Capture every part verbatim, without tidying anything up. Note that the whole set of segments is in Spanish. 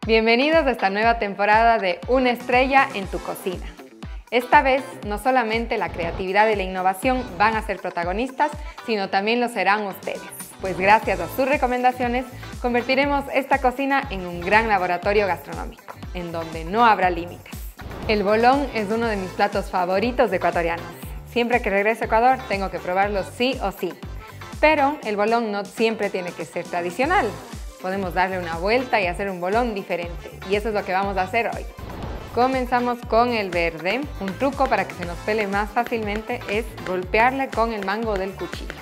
Bienvenidos a esta nueva temporada de Una estrella en tu cocina. Esta vez, no solamente la creatividad y la innovación van a ser protagonistas, sino también lo serán ustedes. Pues gracias a sus recomendaciones, convertiremos esta cocina en un gran laboratorio gastronómico, en donde no habrá límites. El bolón es uno de mis platos favoritos de ecuatorianos. Siempre que regreso a Ecuador, tengo que probarlo sí o sí. Pero el bolón no siempre tiene que ser tradicional. Podemos darle una vuelta y hacer un bolón diferente. Y eso es lo que vamos a hacer hoy. Comenzamos con el verde. Un truco para que se nos pele más fácilmente es golpearle con el mango del cuchillo.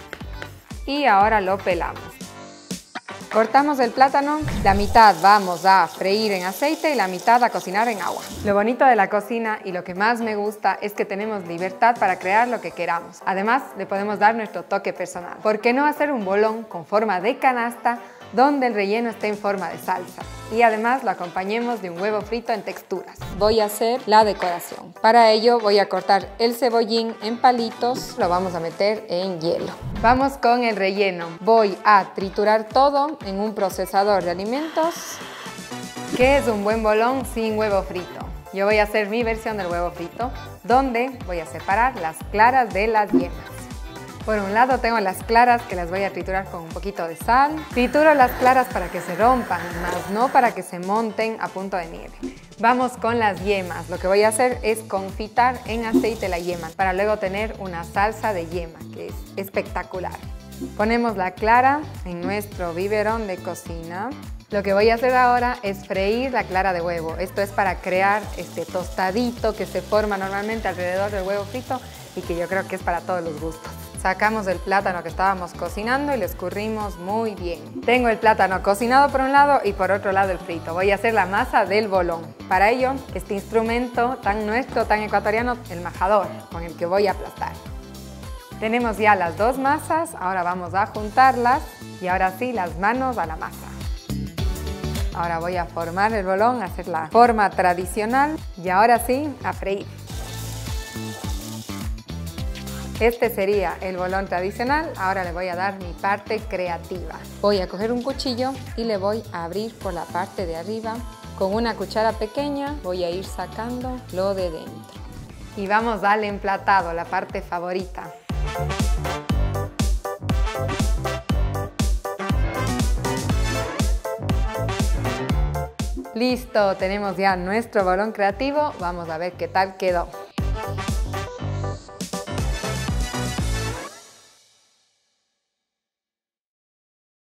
Y ahora lo pelamos. Cortamos el plátano, la mitad vamos a freír en aceite y la mitad a cocinar en agua. Lo bonito de la cocina y lo que más me gusta es que tenemos libertad para crear lo que queramos. Además, le podemos dar nuestro toque personal. ¿Por qué no hacer un bolón con forma de canasta donde el relleno esté en forma de salsa? Y además lo acompañemos de un huevo frito en texturas. Voy a hacer la decoración. Para ello voy a cortar el cebollín en palitos, lo vamos a meter en hielo. Vamos con el relleno. Voy a triturar todo en un procesador de alimentos. ¿Qué es un buen bolón sin huevo frito? Yo voy a hacer mi versión del huevo frito, donde voy a separar las claras de las yemas. Por un lado tengo las claras que las voy a triturar con un poquito de sal. Trituro las claras para que se rompan, más no para que se monten a punto de nieve. Vamos con las yemas. Lo que voy a hacer es confitar en aceite la yema para luego tener una salsa de yema que es espectacular. Ponemos la clara en nuestro biberón de cocina. Lo que voy a hacer ahora es freír la clara de huevo. Esto es para crear este tostadito que se forma normalmente alrededor del huevo frito y que yo creo que es para todos los gustos. Sacamos el plátano que estábamos cocinando y lo escurrimos muy bien. Tengo el plátano cocinado por un lado y por otro lado el frito. Voy a hacer la masa del bolón. Para ello, este instrumento tan nuestro, tan ecuatoriano, el majador, con el que voy a aplastar. Tenemos ya las dos masas, ahora vamos a juntarlas y ahora sí las manos a la masa. Ahora voy a formar el bolón, hacer la forma tradicional y ahora sí a freír. Este sería el bolón tradicional, ahora le voy a dar mi parte creativa. Voy a coger un cuchillo y le voy a abrir por la parte de arriba. Con una cuchara pequeña voy a ir sacando lo de dentro. Y vamos al emplatado, la parte favorita. Listo, tenemos ya nuestro bolón creativo. Vamos a ver qué tal quedó.